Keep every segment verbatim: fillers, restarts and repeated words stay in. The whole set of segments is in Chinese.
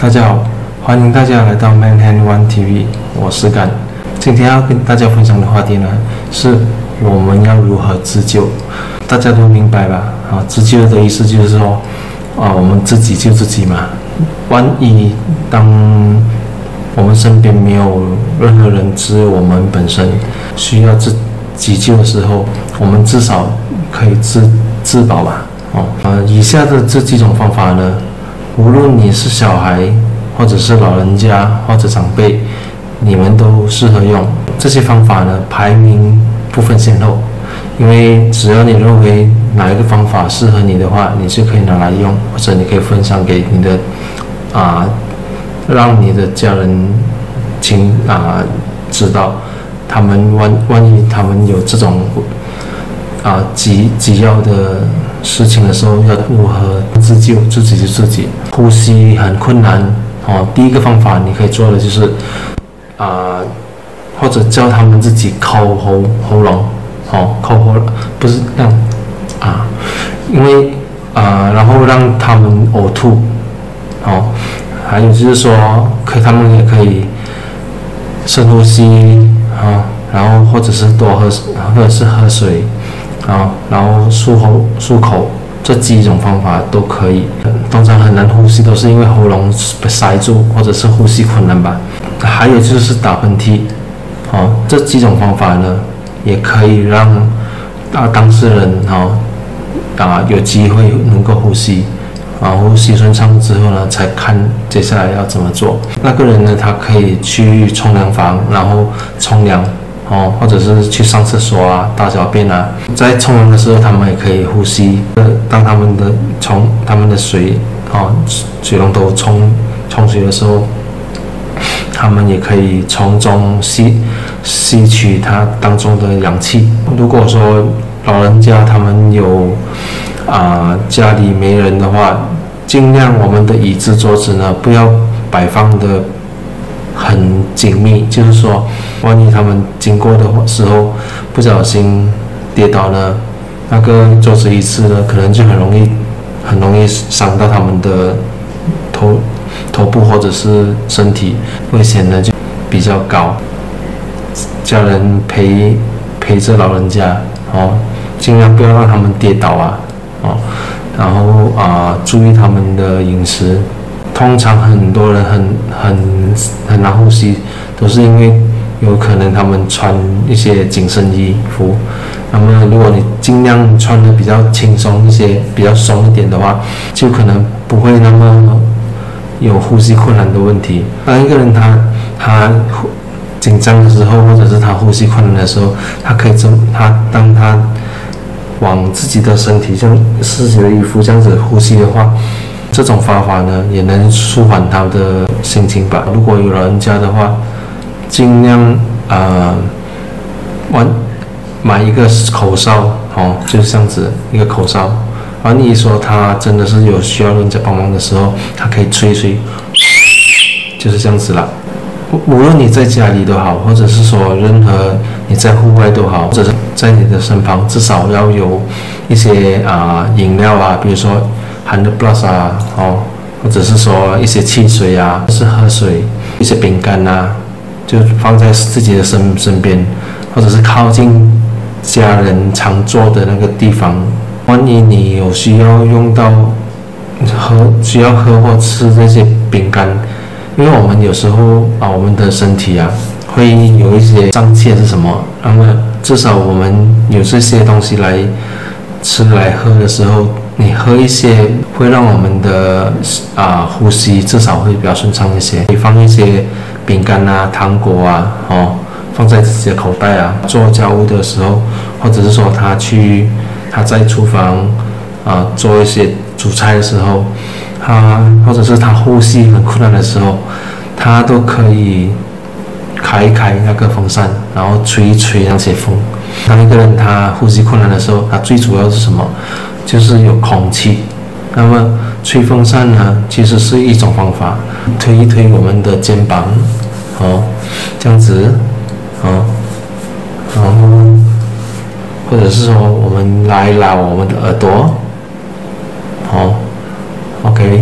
大家好，欢迎大家来到 Man Hand One T V， 我是干。今天要跟大家分享的话题呢，是我们要如何自救。大家都明白吧？啊，自救的意思就是说，啊，我们自己救自己嘛。万一当我们身边没有任何人，只有我们本身需要自己救的时候，我们至少可以自自保吧。哦，呃，以下的这几种方法呢，无论你是小孩，或者是老人家，或者长辈，你们都适合用。这些方法呢，排名不分先后，因为只要你认为哪一个方法适合你的话，你就可以拿来用，或者你可以分享给你的啊、呃，让你的家人亲啊、呃、知道，他们万万一他们有这种啊、呃、急急要的事情的时候，要如何自救，自己救自己。呼吸很困难哦，第一个方法你可以做的就是啊、呃，或者叫他们自己抠喉喉咙，哦，抠喉不是这样啊，因为啊、呃，然后让他们呕吐，哦，还有就是说，可他们也可以深呼吸啊，然后或者是多喝，或者是喝水。啊，然后漱口漱口这几种方法都可以。通常很难呼吸都是因为喉咙被塞住，或者是呼吸困难吧。还有就是打喷嚏，哦，这几种方法呢，也可以让啊当事人哦啊有机会能够呼吸，啊呼吸顺畅之后呢，才看接下来要怎么做。那个人呢，他可以去冲凉房，然后冲凉。哦，或者是去上厕所啊、大小便啊，在冲凉的时候，他们也可以呼吸。当他们的从他们的水哦水龙头冲冲水的时候，他们也可以从中吸吸取它当中的氧气。如果说老人家他们有啊、呃、家里没人的话，尽量我们的椅子桌子呢不要摆放的很紧密，就是说，万一他们经过的时候不小心跌倒了，那个桌子椅子呢，可能就很容易很容易伤到他们的头头部或者是身体，危险呢就比较高。家人陪陪着老人家哦，尽量不要让他们跌倒啊，哦，然后啊、呃、注意他们的饮食。通常很多人很很很难呼吸，都是因为有可能他们穿一些紧身衣服。那么如果你尽量穿的比较轻松一些，比较松一点的话，就可能不会那么有呼吸困难的问题。当一个人他他紧张的时候，或者是他呼吸困难的时候，他可以这他当他往自己的身体像自己的衣服这样子呼吸的话，这种方法呢，也能舒缓他的心情吧。如果有老人家的话，尽量呃，买买一个口哨，哦，就是这样子一个口哨。万一说他真的是有需要人家帮忙的时候，他可以吹吹，就是这样子啦。无论你在家里都好，或者是说任何你在户外都好，或者是在你的身旁，至少要有一些啊、呃、饮料啊，比如说含的 plus 啊，哦，或者是说一些汽水啊，就是喝水，一些饼干啊，就放在自己的身身边，或者是靠近家人常坐的那个地方。万一你有需要用到喝需要喝或吃这些饼干，因为我们有时候啊，我们的身体啊会有一些胀气是什么，那么至少我们有这些东西来吃来喝的时候，你喝一些会让我们的啊呼吸至少会比较顺畅一些。你放一些饼干啊、糖果啊，哦，放在自己的口袋啊，做家务的时候，或者是说他去他在厨房啊做一些煮菜的时候，他或者是他呼吸很困难的时候，他都可以开一开那个风扇，然后吹一吹那些风。当一个人他呼吸困难的时候，他最主要是什么？就是有空气。那么吹风扇呢，其实是一种方法，推一推我们的肩膀，哦，这样子，哦，然后或者是说我们拉一拉我们的耳朵，哦 ，OK，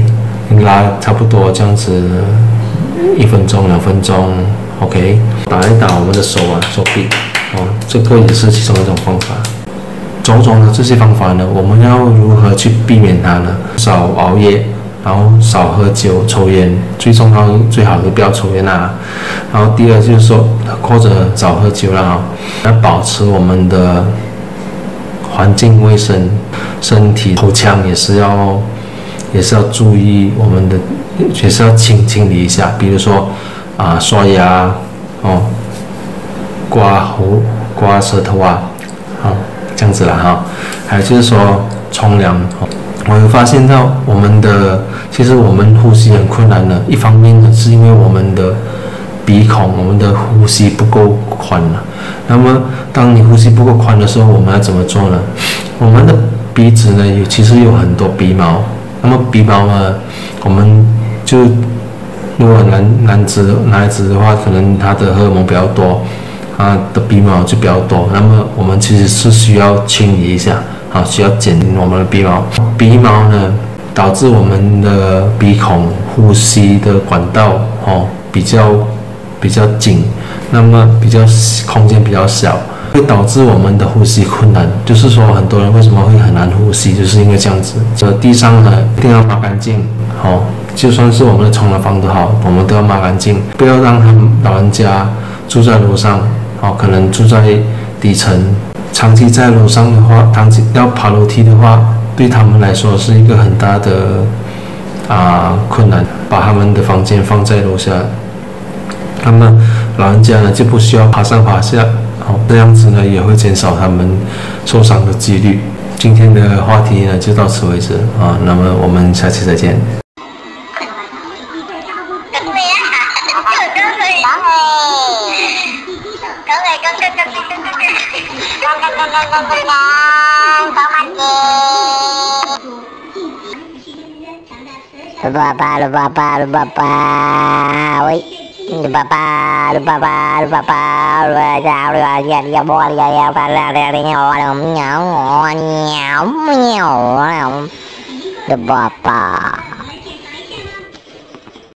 你拉差不多这样子一分钟两分钟 ，OK， 打一打我们的手啊手臂，哦，这个也是其中一种方法。种种的这些方法呢，我们要如何去避免它呢？少熬夜，然后少喝酒、抽烟，最重要最好的不要抽烟啊。然后第二就是说，或者少喝酒啦，要保持我们的环境卫生，身体口腔也是要也是要注意我们的，也是要清清理一下，比如说啊刷牙哦，刮喉、刮舌头啊，好。这样子啦哈，还有就是说冲凉，我有发现到我们的，其实我们呼吸很困难的，一方面呢是因为我们的鼻孔，我们的呼吸不够宽了。那么当你呼吸不够宽的时候，我们要怎么做呢？我们的鼻子呢有其实有很多鼻毛，那么鼻毛呢，我们就如果男男子男孩子的话，可能他的荷尔蒙比较多。它的鼻毛就比较多，那么我们其实是需要清理一下，啊，需要剪我们的鼻毛。鼻毛呢，导致我们的鼻孔呼吸的管道哦比较比较紧，那么比较空间比较小，会导致我们的呼吸困难。就是说，很多人为什么会很难呼吸，就是因为这样子。这地上呢一定要抹干净，哦，就算是我们的冲凉房都好，我们都要抹干净，不要让他们老人家住在楼上。哦，可能住在底层，长期在楼上的话，长期要爬楼梯的话，对他们来说是一个很大的啊困难。把他们的房间放在楼下，那么老人家呢就不需要爬上爬下，哦，这样子呢也会减少他们受伤的几率。今天的话题呢就到此为止啊，那么我们下期再见。 Lupa apa, lupa apa, lupa apa, woi, lupa apa, lupa apa, lupa apa, lupa apa, lupa apa, dia dia boleh dia dia pada dari nyawa nyawa nyawa nyawa, lupa apa.